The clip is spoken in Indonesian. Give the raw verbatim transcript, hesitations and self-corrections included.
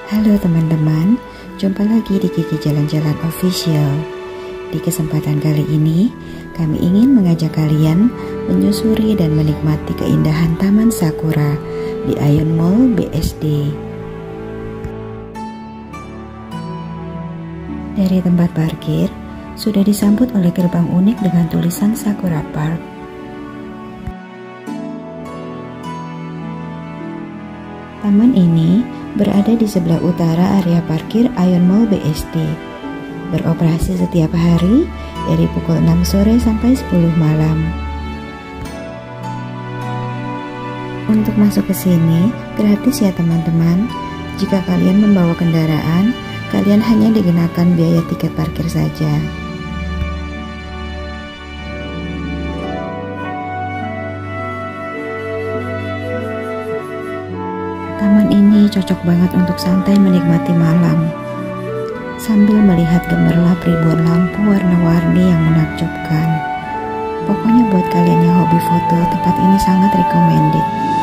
Halo teman-teman, jumpa lagi di Kiki Jalan-Jalan Official. Di kesempatan kali ini, kami ingin mengajak kalian menyusuri dan menikmati keindahan Taman Sakura di Ion Mall B S D. Dari tempat parkir, sudah disambut oleh gerbang unik dengan tulisan Sakura Park. Taman ini berada di sebelah utara area parkir Ion Mall B S D. Beroperasi setiap hari dari pukul enam sore sampai sepuluh malam. Untuk masuk ke sini gratis ya teman-teman. Jika kalian membawa kendaraan, kalian hanya dikenakan biaya tiket parkir saja. Taman ini cocok banget untuk santai menikmati malam, sambil melihat gemerlap ribuan lampu warna-warni yang menakjubkan. Pokoknya buat kalian yang hobi foto, tempat ini sangat recommended.